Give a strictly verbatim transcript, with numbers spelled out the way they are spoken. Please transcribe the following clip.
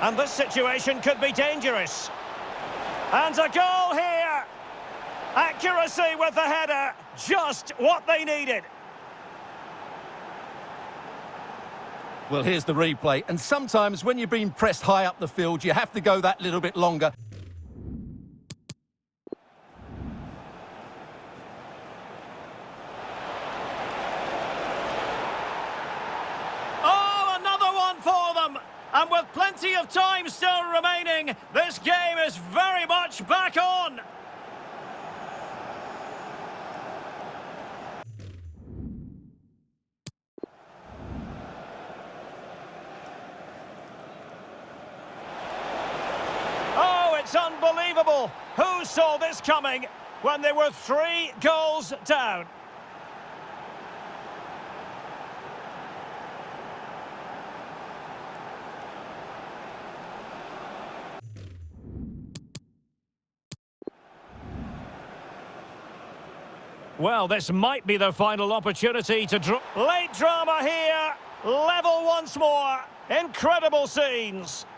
And this situation could be dangerous. And a goal here. Accuracy with the header. Just what they needed. Well, here's the replay. And sometimes when you're being pressed high up the field, you have to go that little bit longer. And with plenty of time still remaining, this game is very much back on. Oh, it's unbelievable. Who saw this coming when they were three goals down? Well, this might be their final opportunity to draw. Late drama here. Level once more. Incredible scenes.